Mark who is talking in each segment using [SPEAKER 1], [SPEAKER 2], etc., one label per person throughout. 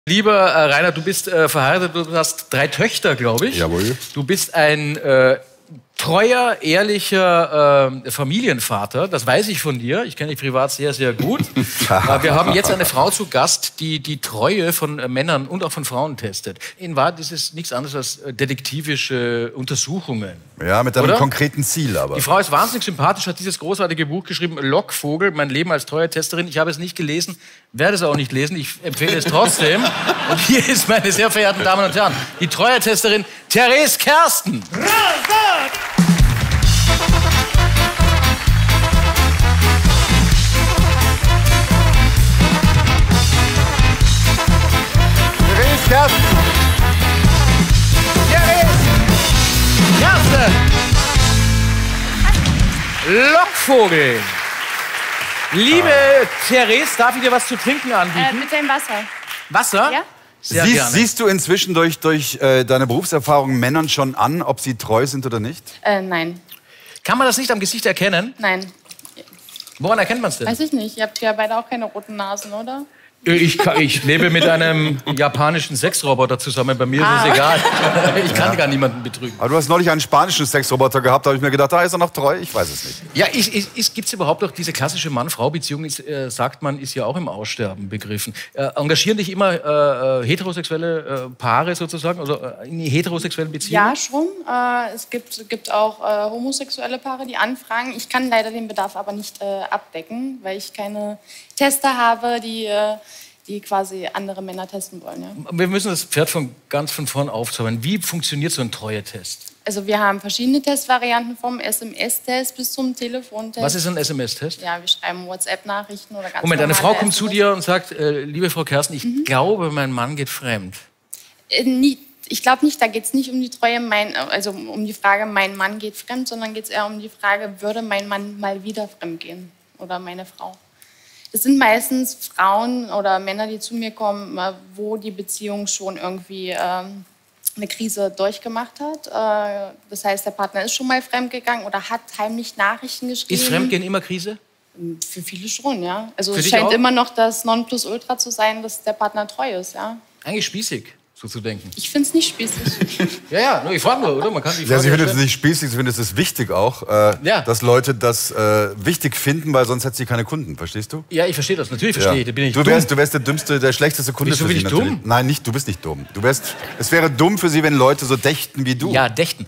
[SPEAKER 1] Lieber Rainer, du bist verheiratet, du hast 3 Töchter, glaube ich.
[SPEAKER 2] Jawohl.
[SPEAKER 1] Du bist ein treuer, ehrlicher Familienvater. Das weiß ich von dir. Ich kenne dich privat sehr, sehr gut. Wir haben jetzt eine Frau zu Gast, die die Treue von Männern und auch von Frauen testet. In Wahrheit ist es nichts anderes als detektivische Untersuchungen.
[SPEAKER 2] Ja, mit einem konkreten Ziel aber.
[SPEAKER 1] Die Frau ist wahnsinnig sympathisch, hat dieses großartige Buch geschrieben, Lockvogel, mein Leben als treue Testerin. Ich habe es nicht gelesen, werde es auch nicht lesen. Ich empfehle es trotzdem. Und hier ist, meine sehr verehrten Damen und Herren, die treue Testerin Therese Kersten.
[SPEAKER 2] Kersten.
[SPEAKER 1] Kersten. Lockvogel. Liebe Therese, darf ich dir was zu trinken anbieten?
[SPEAKER 3] Bitte ein Wasser.
[SPEAKER 1] Wasser?
[SPEAKER 3] Ja.
[SPEAKER 1] Sehr gerne.
[SPEAKER 2] Siehst du inzwischen durch deine Berufserfahrung Männern schon an, ob sie treu sind oder nicht?
[SPEAKER 3] Nein.
[SPEAKER 1] Kann man das nicht am Gesicht erkennen?
[SPEAKER 3] Nein.
[SPEAKER 1] Woran erkennt man es denn?
[SPEAKER 3] Weiß ich nicht. Ihr habt ja beide auch keine roten Nasen, oder?
[SPEAKER 1] Ich lebe mit einem japanischen Sexroboter zusammen. Bei mir ist es egal. Ich kann gar niemanden betrügen.
[SPEAKER 2] Aber du hast neulich einen spanischen Sexroboter gehabt. Da habe ich mir gedacht, ist er noch treu? Ich weiß es nicht.
[SPEAKER 1] Ja, gibt es überhaupt noch diese klassische Mann-Frau-Beziehung, sagt man, ist ja auch im Aussterben begriffen. Engagieren dich immer heterosexuelle Paare sozusagen, also in heterosexuellen Beziehungen?
[SPEAKER 3] Ja, schon. Es gibt auch homosexuelle Paare, die anfragen. Ich kann leider den Bedarf aber nicht abdecken, weil ich keine Tester habe, die quasi andere Männer testen wollen. Ja.
[SPEAKER 1] Wir müssen das Pferd ganz von vorn aufzäumen. Wie funktioniert so ein Treue-Test?
[SPEAKER 3] Also wir haben verschiedene Testvarianten, vom SMS-Test bis zum Telefontest.
[SPEAKER 1] Was ist ein SMS-Test?
[SPEAKER 3] Ja, wir schreiben WhatsApp-Nachrichten oder ganz
[SPEAKER 1] Moment, eine Frau kommt zu
[SPEAKER 3] SMS.
[SPEAKER 1] dir und sagt, liebe Frau Kersten, ich glaube, mein Mann geht fremd.
[SPEAKER 3] Ich glaube nicht, da geht es nicht um die Treue, also um die Frage, mein Mann geht fremd, sondern geht es eher um die Frage, würde mein Mann mal wieder fremd gehen oder meine Frau. Das sind meistens Frauen oder Männer, die zu mir kommen, wo die Beziehung schon irgendwie eine Krise durchgemacht hat. Das heißt, der Partner ist schon mal fremdgegangen oder hat heimlich Nachrichten geschrieben.
[SPEAKER 1] Ist Fremdgehen immer Krise?
[SPEAKER 3] Für viele schon, ja. Also
[SPEAKER 1] Für
[SPEAKER 3] es
[SPEAKER 1] dich
[SPEAKER 3] scheint
[SPEAKER 1] auch?
[SPEAKER 3] immer noch das Nonplusultra zu sein, dass der Partner treu ist, ja.
[SPEAKER 1] Eigentlich spießig, so zu denken.
[SPEAKER 3] Ich finde es nicht spießig.
[SPEAKER 1] Ja, ich frage nur, oder? Man kann die
[SPEAKER 2] Ja,
[SPEAKER 1] Frage
[SPEAKER 2] sie findet es
[SPEAKER 1] stellen.
[SPEAKER 2] nicht spießig, sie findet es wichtig auch, dass Leute das wichtig finden, weil sonst hätte sie keine Kunden, verstehst du?
[SPEAKER 1] Ja, ich verstehe das, natürlich verstehe ich. Da bin ich
[SPEAKER 2] Du
[SPEAKER 1] dumm.
[SPEAKER 2] wärst der dümmste, der schlechteste Kunde
[SPEAKER 1] Wieso
[SPEAKER 2] für
[SPEAKER 1] bin
[SPEAKER 2] sie
[SPEAKER 1] ich
[SPEAKER 2] natürlich.
[SPEAKER 1] dumm?
[SPEAKER 2] Nein, du bist nicht dumm. Es wäre dumm für sie, wenn Leute so dächten wie du.
[SPEAKER 1] Ja, dächten.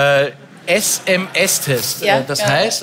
[SPEAKER 1] SMS-Test.
[SPEAKER 3] Ja,
[SPEAKER 1] Das
[SPEAKER 3] ja.
[SPEAKER 1] heißt,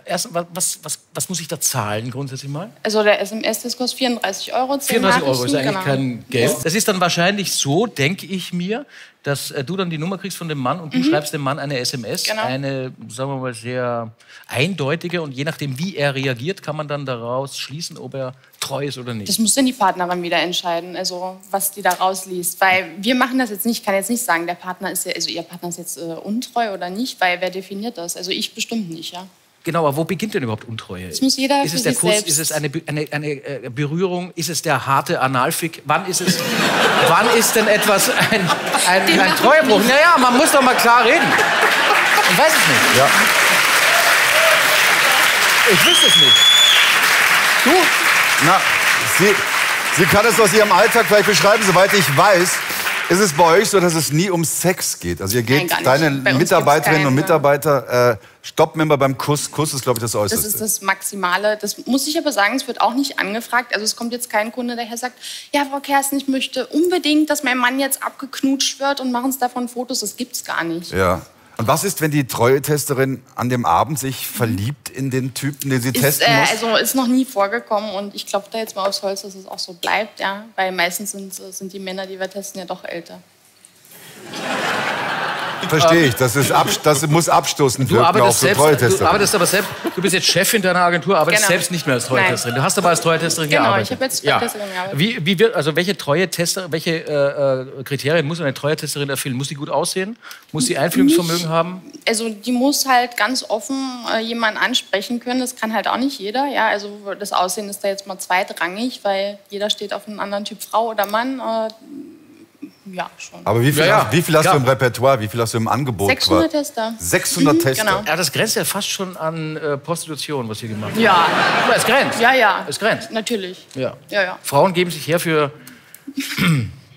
[SPEAKER 1] was muss ich da zahlen grundsätzlich mal?
[SPEAKER 3] Also der SMS-Test kostet 34 €.
[SPEAKER 1] 34 € ist eigentlich
[SPEAKER 3] genau.
[SPEAKER 1] kein Geld. Das ist dann wahrscheinlich so, denke ich mir, dass du dann die Nummer kriegst von dem Mann und du schreibst dem Mann eine SMS,
[SPEAKER 3] Genau.
[SPEAKER 1] eine, sagen wir mal, sehr eindeutige, und je nachdem, wie er reagiert, kann man dann daraus schließen, ob er treu ist oder nicht.
[SPEAKER 3] Das muss dann die Partnerin wieder entscheiden, also was die da rausliest. Weil wir machen das jetzt nicht, ich kann jetzt nicht sagen, der Partner ist ja, also ihr Partner ist jetzt untreu oder nicht, weil wer definiert das? Also ich bestimmt nicht, ja.
[SPEAKER 1] Genau, aber wo beginnt denn überhaupt Untreue?
[SPEAKER 3] Das muss jeder
[SPEAKER 1] ist
[SPEAKER 3] für
[SPEAKER 1] es der
[SPEAKER 3] sich
[SPEAKER 1] Kuss?
[SPEAKER 3] selbst.
[SPEAKER 1] Ist es eine Berührung? Ist es der harte Analfick? Wann ist denn etwas ein Treuebruch? Naja, man muss doch mal klar reden. Ich weiß es nicht.
[SPEAKER 2] Ja.
[SPEAKER 1] Ich wüsste es nicht. Du?
[SPEAKER 2] Na, sie kann es aus ihrem Alltag vielleicht beschreiben. Soweit ich weiß, ist es bei euch so, dass es nie um Sex geht. Also ihr geht,
[SPEAKER 3] Nein, gar nicht.
[SPEAKER 2] deine
[SPEAKER 3] Bei uns
[SPEAKER 2] Mitarbeiterinnen und
[SPEAKER 3] gibt's keine.
[SPEAKER 2] Mitarbeiter stoppen immer beim Kuss. Kuss ist, glaube ich, das
[SPEAKER 3] Das
[SPEAKER 2] Äußerste.
[SPEAKER 3] ist das Maximale. Das muss ich aber sagen, es wird auch nicht angefragt. Also es kommt jetzt kein Kunde, der sagt, ja, Frau Kersten, ich möchte unbedingt, dass mein Mann jetzt abgeknutscht wird und machen Sie davon Fotos. Das gibt's gar nicht.
[SPEAKER 2] Ja. Und was ist, wenn die Treue-Testerin an dem Abend sich verliebt in den Typen, den sie testen muss?
[SPEAKER 3] Also ist noch nie vorgekommen und ich klopfe da jetzt mal aufs Holz, dass es auch so bleibt, ja. Weil meistens sind die Männer, die wir testen, ja doch älter.
[SPEAKER 2] Verstehe ich. Das muss abstoßend wirken auf so Treue-Testerin.
[SPEAKER 1] Du bist jetzt Chefin deiner Agentur, arbeitest
[SPEAKER 3] Genau.
[SPEAKER 1] selbst nicht mehr als Treue-Testerin. Du hast aber als Treue-Testerin
[SPEAKER 3] Genau,
[SPEAKER 1] gearbeitet.
[SPEAKER 3] ich habe jetzt Treue-Testerin gearbeitet.
[SPEAKER 1] Also welche Kriterien muss eine Treue-Testerin erfüllen? Muss sie gut aussehen? Muss sie Einfühlungsvermögen haben?
[SPEAKER 3] Also die muss halt ganz offen jemanden ansprechen können. Das kann halt auch nicht jeder. Ja? Also das Aussehen ist da jetzt mal zweitrangig, weil jeder steht auf einen anderen Typ Frau oder Mann. Ja, schon.
[SPEAKER 2] Aber wie viel hast du im Repertoire? Wie viel hast du im Angebot?
[SPEAKER 3] 600 Tester.
[SPEAKER 2] 600 Tester?
[SPEAKER 3] Genau.
[SPEAKER 1] Ja, das grenzt ja fast schon an Prostitution, was hier gemacht wird.
[SPEAKER 3] Ja.
[SPEAKER 1] Es grenzt.
[SPEAKER 3] Ja, ja.
[SPEAKER 1] Es grenzt.
[SPEAKER 3] Natürlich.
[SPEAKER 1] Ja.
[SPEAKER 3] Ja, ja.
[SPEAKER 1] Frauen geben sich her für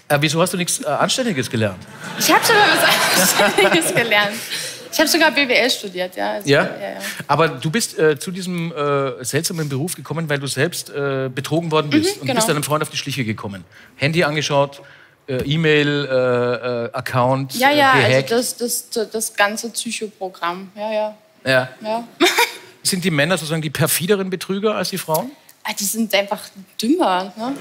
[SPEAKER 1] Wieso hast du nichts Anständiges gelernt?
[SPEAKER 3] Ich habe sogar was Anständiges gelernt. Ich habe sogar BWL studiert, ja. Also,
[SPEAKER 1] ja? Aber du bist zu diesem seltsamen Beruf gekommen, weil du selbst betrogen worden bist. Und bist deinem Freund auf die Schliche gekommen. Handy angeschaut, E-Mail-Account gehackt.
[SPEAKER 3] Also das ganze Psychoprogramm, ja.
[SPEAKER 1] Sind die Männer sozusagen die perfideren Betrüger als die Frauen?
[SPEAKER 3] Die sind einfach dümmer, ne?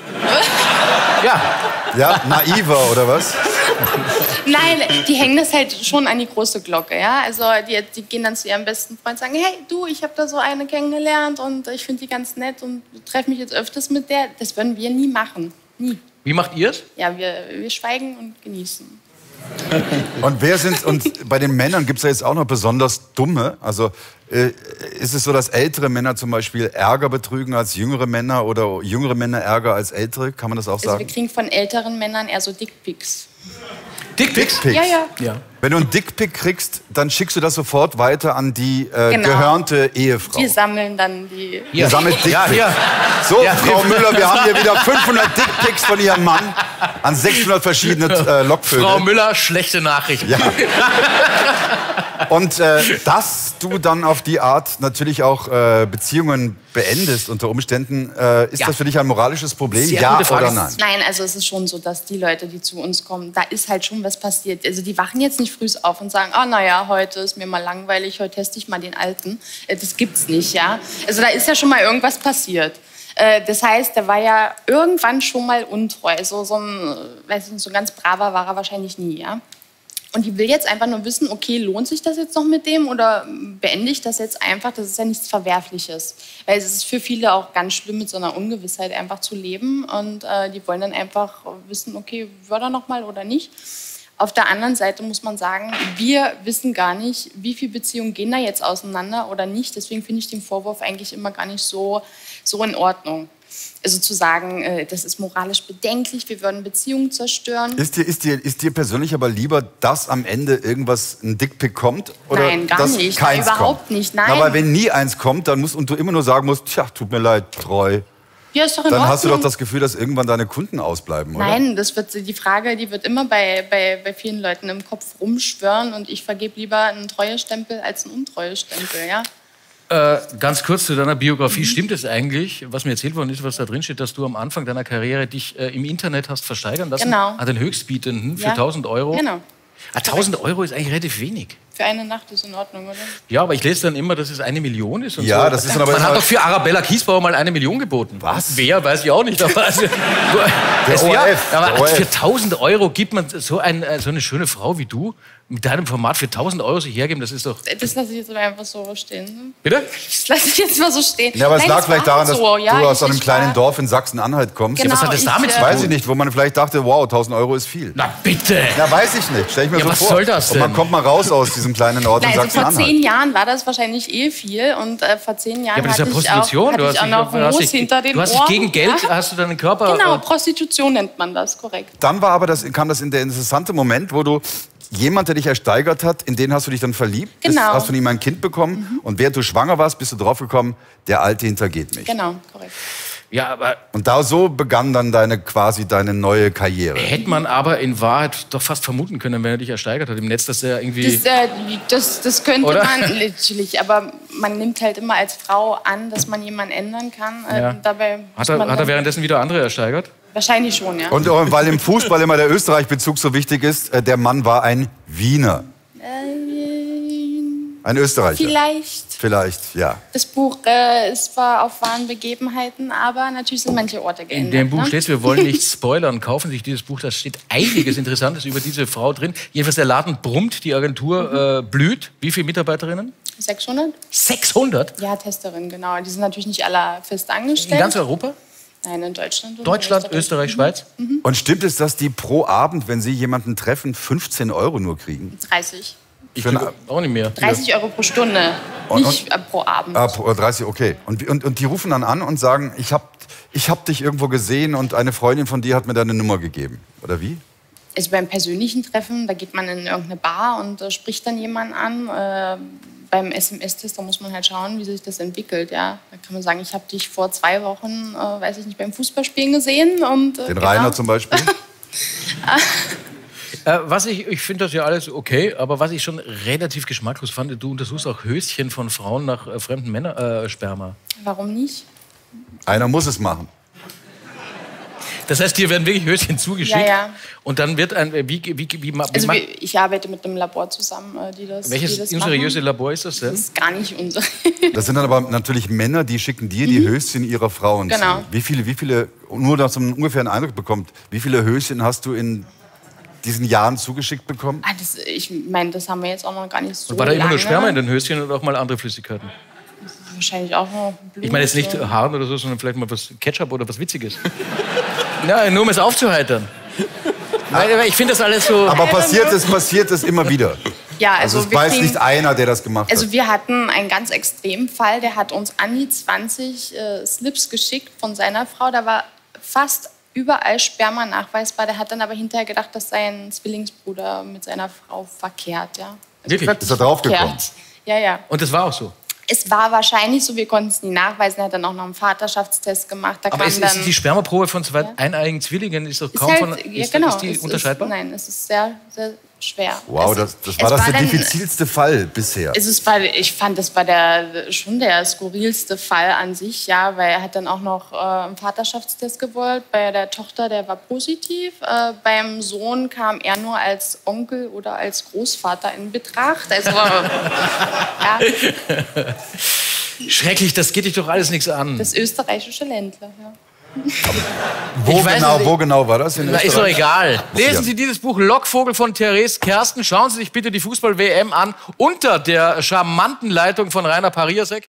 [SPEAKER 2] Ja, naiver oder was?
[SPEAKER 3] Nein, die hängen das halt schon an die große Glocke, ja. Also die gehen dann zu ihrem besten Freund und sagen, hey, du, ich habe da so eine kennengelernt und ich finde die ganz nett und treffe mich jetzt öfters mit der. Das würden wir nie machen, nie.
[SPEAKER 1] Wie macht ihr es?
[SPEAKER 3] Ja, wir schweigen und genießen.
[SPEAKER 2] Und bei den Männern gibt es ja jetzt auch noch besonders dumme. Also ist es so, dass ältere Männer zum Beispiel ärger betrügen als jüngere Männer oder jüngere Männer ärger als ältere? Kann man das auch sagen?
[SPEAKER 3] Also wir kriegen von älteren Männern eher so Dickpics.
[SPEAKER 2] Dickpics?
[SPEAKER 3] Ja.
[SPEAKER 2] Wenn du einen Dickpic kriegst, dann schickst du das sofort weiter an die gehörnte Ehefrau.
[SPEAKER 3] Wir sammeln dann die...
[SPEAKER 2] Ihr sammelt Dickpics.
[SPEAKER 1] Ja.
[SPEAKER 2] So, Frau Müller, wir haben hier wieder 500 Dickpics von Ihrem Mann an 600 verschiedene Lockvögel.
[SPEAKER 1] Frau Müller, schlechte Nachrichten.
[SPEAKER 2] Ja. Und dass du dann auf die Art natürlich auch Beziehungen beendest unter Umständen, ist das für dich ein moralisches Problem?
[SPEAKER 1] Sehr
[SPEAKER 2] ja
[SPEAKER 1] gute Frage.
[SPEAKER 2] oder nein?
[SPEAKER 3] Nein, also es ist schon so, dass die Leute, die zu uns kommen, da ist halt schon was passiert. Also die wachen jetzt nicht früh auf und sagen, heute ist mir mal langweilig, heute teste ich mal den Alten. Das gibt's nicht, ja. Also da ist ja schon mal irgendwas passiert. Das heißt, der war ja irgendwann schon mal untreu. So ein ganz braver war er wahrscheinlich nie, ja. Und die will jetzt einfach nur wissen, okay, lohnt sich das jetzt noch mit dem oder beende ich das jetzt einfach? Das ist ja nichts Verwerfliches. Weil es ist für viele auch ganz schlimm, mit so einer Ungewissheit einfach zu leben. Und die wollen dann einfach wissen, okay, wird er noch mal oder nicht? Auf der anderen Seite muss man sagen, wir wissen gar nicht, wie viele Beziehungen gehen da jetzt auseinander oder nicht. Deswegen finde ich den Vorwurf eigentlich immer gar nicht so in Ordnung. Also zu sagen, das ist moralisch bedenklich, wir würden Beziehungen zerstören.
[SPEAKER 2] Ist dir persönlich aber lieber, dass am Ende ein Dickpic kommt? Oder
[SPEAKER 3] nein, gar
[SPEAKER 2] dass
[SPEAKER 3] nicht.
[SPEAKER 2] Keins
[SPEAKER 3] überhaupt
[SPEAKER 2] kommt?
[SPEAKER 3] nicht. Nein.
[SPEAKER 2] Aber wenn nie eins kommt, und du immer nur sagen musst, tja, tut mir leid, treu.
[SPEAKER 3] Ja, ist doch in
[SPEAKER 2] Dann
[SPEAKER 3] Ordnung.
[SPEAKER 2] hast du doch das Gefühl, dass irgendwann deine Kunden ausbleiben, oder?
[SPEAKER 3] Nein, die Frage wird immer bei vielen Leuten im Kopf rumschwirren und ich vergebe lieber einen Treuestempel als einen Untreuestempel, ja.
[SPEAKER 1] Ganz kurz zu deiner Biografie. Stimmt es eigentlich, was mir erzählt worden ist, was da drin steht, dass du am Anfang deiner Karriere dich im Internet hast versteigern lassen?
[SPEAKER 3] Genau.
[SPEAKER 1] An den Höchstbietenden für 1.000 Euro?
[SPEAKER 3] Genau.
[SPEAKER 1] 1.000 Euro ist eigentlich relativ wenig.
[SPEAKER 3] Für eine Nacht ist in Ordnung, oder?
[SPEAKER 1] Ja, aber ich lese dann immer, dass es 1 Million ist. Und
[SPEAKER 2] Ja,
[SPEAKER 1] so.
[SPEAKER 2] das ist dann aber
[SPEAKER 1] Man
[SPEAKER 2] immer-
[SPEAKER 1] hat doch für Arabella Kiesbauer mal 1 Million geboten.
[SPEAKER 2] Was?
[SPEAKER 1] Wer, weiß ich auch nicht. Aber also, aber
[SPEAKER 2] ORF.
[SPEAKER 1] für 1.000 Euro gibt man so eine schöne Frau wie du mit deinem Format für 1.000 Euro sich hergeben, das ist doch...
[SPEAKER 3] Das lasse ich jetzt aber einfach so stehen. Ne?
[SPEAKER 1] Bitte?
[SPEAKER 3] Das lasse ich jetzt mal so stehen.
[SPEAKER 2] Ja, aber es
[SPEAKER 3] Nein,
[SPEAKER 2] lag
[SPEAKER 3] das
[SPEAKER 2] vielleicht
[SPEAKER 3] war
[SPEAKER 2] daran, dass
[SPEAKER 3] so.
[SPEAKER 2] du aus einem
[SPEAKER 3] ich
[SPEAKER 2] kleinen
[SPEAKER 3] war-
[SPEAKER 2] Dorf in Sachsen-Anhalt kommst.
[SPEAKER 3] Genau,
[SPEAKER 1] was hat das damit zu tun?
[SPEAKER 2] Weiß ich nicht, wo man vielleicht dachte, wow, 1.000 Euro ist viel.
[SPEAKER 1] Na bitte!
[SPEAKER 2] Ja, weiß ich nicht. Stell ich mir
[SPEAKER 1] Ja,
[SPEAKER 2] so
[SPEAKER 1] was
[SPEAKER 2] vor.
[SPEAKER 1] soll das
[SPEAKER 2] Und man
[SPEAKER 1] denn?
[SPEAKER 2] kommt mal raus aus diesem kleinen Ort in
[SPEAKER 3] Also vor
[SPEAKER 2] Sachsen-Anhalt.
[SPEAKER 3] 10 Jahren war das wahrscheinlich viel und vor 10 Jahren
[SPEAKER 1] Ja, aber das ist ja
[SPEAKER 3] hatte
[SPEAKER 1] Prostitution.
[SPEAKER 3] ich auch noch Moos hinter den
[SPEAKER 1] du hast dich
[SPEAKER 3] Ohren.
[SPEAKER 1] gegen Geld,
[SPEAKER 3] Ja?
[SPEAKER 1] hast du deinen Körper...
[SPEAKER 3] Genau, Prostitution nennt man das, korrekt.
[SPEAKER 2] Dann kam das in der interessante Moment, wo du jemand, der dich ersteigert hat, in den hast du dich dann verliebt,
[SPEAKER 3] Genau.
[SPEAKER 2] hast von ihm ein Kind bekommen und während du schwanger warst, bist du draufgekommen, der Alte hintergeht mich.
[SPEAKER 3] Genau, korrekt.
[SPEAKER 1] Ja, aber
[SPEAKER 2] Und so begann dann deine neue Karriere.
[SPEAKER 1] hätte man aber in Wahrheit doch fast vermuten können, wenn er dich ersteigert hat im Netz, dass er irgendwie...
[SPEAKER 3] Das könnte
[SPEAKER 1] Oder?
[SPEAKER 3] man natürlich, aber man nimmt halt immer als Frau an, dass man jemanden ändern kann.
[SPEAKER 1] Ja.
[SPEAKER 3] Dabei
[SPEAKER 1] Hat
[SPEAKER 3] muss man
[SPEAKER 1] er
[SPEAKER 3] dann-
[SPEAKER 1] währenddessen wieder andere ersteigert?
[SPEAKER 3] Wahrscheinlich schon, ja.
[SPEAKER 2] Und weil im Fußball immer der Österreich-Bezug so wichtig ist, der Mann war ein Wiener. Ein Österreicher. Vielleicht, ja.
[SPEAKER 3] Das Buch ist zwar auf wahren Begebenheiten, aber natürlich sind manche Orte geändert.
[SPEAKER 1] In dem Buch
[SPEAKER 3] ne?
[SPEAKER 1] steht, wir wollen nicht spoilern, kaufen sich dieses Buch, da steht einiges Interessantes über diese Frau drin. Jedenfalls der Laden brummt, die Agentur blüht. Wie viele Mitarbeiterinnen?
[SPEAKER 3] 600?
[SPEAKER 1] 600?
[SPEAKER 3] Ja, Testerinnen, genau. Die sind natürlich nicht alle fest angestellt.
[SPEAKER 1] In ganz Europa?
[SPEAKER 3] Nein, in Deutschland. und
[SPEAKER 1] Deutschland, Österreich, Schweiz?
[SPEAKER 2] Und stimmt es, dass die pro Abend, wenn sie jemanden treffen, 15 Euro nur kriegen?
[SPEAKER 3] 30.
[SPEAKER 1] Ich
[SPEAKER 2] Für eine-
[SPEAKER 1] krieg auch nicht mehr.
[SPEAKER 3] 30 Euro pro Stunde, nicht pro Abend.
[SPEAKER 2] Pro 30, okay. Und die rufen dann an und sagen, ich hab dich irgendwo gesehen und eine Freundin von dir hat mir deine Nummer gegeben. Oder wie?
[SPEAKER 3] Also beim persönlichen Treffen, da geht man in irgendeine Bar und spricht dann jemanden an. Beim SMS-Test, da muss man halt schauen, wie sich das entwickelt. Ja? Da kann man sagen, ich habe dich vor 2 Wochen, weiß ich nicht, beim Fußballspielen gesehen. Und,
[SPEAKER 2] Den Rainer zum Beispiel?
[SPEAKER 1] Ich finde das ja alles okay, aber was ich schon relativ geschmacklos fand, du untersuchst auch Höschen von Frauen nach fremden Männersperma.
[SPEAKER 3] Warum nicht?
[SPEAKER 2] Einer muss es machen.
[SPEAKER 1] Das heißt, dir werden wirklich Höschen zugeschickt?
[SPEAKER 3] Ja.
[SPEAKER 1] Und dann wird ein...
[SPEAKER 3] Ich arbeite mit einem Labor zusammen, die das
[SPEAKER 1] Welches unseriöse Labor ist das denn?
[SPEAKER 3] Das ist gar nicht unser.
[SPEAKER 2] Das sind dann aber natürlich Männer, die schicken dir die Höschen ihrer Frauen zu.
[SPEAKER 3] Genau.
[SPEAKER 2] Wie viele, nur dass man ungefähr einen Eindruck bekommt, wie viele Höschen hast du in diesen Jahren zugeschickt bekommen?
[SPEAKER 3] Ich meine, das haben wir jetzt auch noch gar nicht so
[SPEAKER 1] War da immer nur
[SPEAKER 3] lange.
[SPEAKER 1] Sperma in den Höschen oder auch mal andere Flüssigkeiten?
[SPEAKER 3] Wahrscheinlich auch noch Blut.
[SPEAKER 1] Ich meine jetzt nicht Haaren oder so, sondern vielleicht mal was Ketchup oder was Witziges. Ja, nur um es aufzuheitern. Weil ich finde das alles so...
[SPEAKER 2] Aber passiert es immer wieder.
[SPEAKER 3] Ja,
[SPEAKER 2] Also es weiß nicht einer, der das gemacht hat.
[SPEAKER 3] Also wir hatten einen ganz extremen Fall, der hat uns an die 20 Slips geschickt von seiner Frau. Da war fast überall Sperma nachweisbar. Der hat dann aber hinterher gedacht, dass sein Zwillingsbruder mit seiner Frau verkehrt. Ja. Also
[SPEAKER 1] Wirklich?
[SPEAKER 2] Ist er draufgekommen?
[SPEAKER 3] Ja.
[SPEAKER 1] Und das war auch so?
[SPEAKER 3] Es war wahrscheinlich so, wir konnten es nie nachweisen. Er hat dann auch noch einen Vaterschaftstest gemacht. Da
[SPEAKER 1] Aber ist die Spermaprobe von zwei eineiigen Zwillingen ist doch kaum von... Ist die unterscheidbar?
[SPEAKER 3] Nein, es ist sehr, sehr schwer.
[SPEAKER 2] Wow, das war der diffizilste Fall bisher.
[SPEAKER 3] Ich fand, das war schon der skurrilste Fall an sich, ja, weil er hat dann auch noch einen Vaterschaftstest gewollt. Bei der Tochter, der war positiv. Beim Sohn kam er nur als Onkel oder als Großvater in Betracht. Also, ja.
[SPEAKER 1] Schrecklich, das geht dich doch alles nichts an.
[SPEAKER 3] Das österreichische Ländler, ja.
[SPEAKER 2] Wo genau war das? In
[SPEAKER 1] Ist doch egal. Lesen Sie dieses Buch Lockvogel von Therese Kersten. Schauen Sie sich bitte die Fußball-WM an unter der charmanten Leitung von Rainer Pariasek.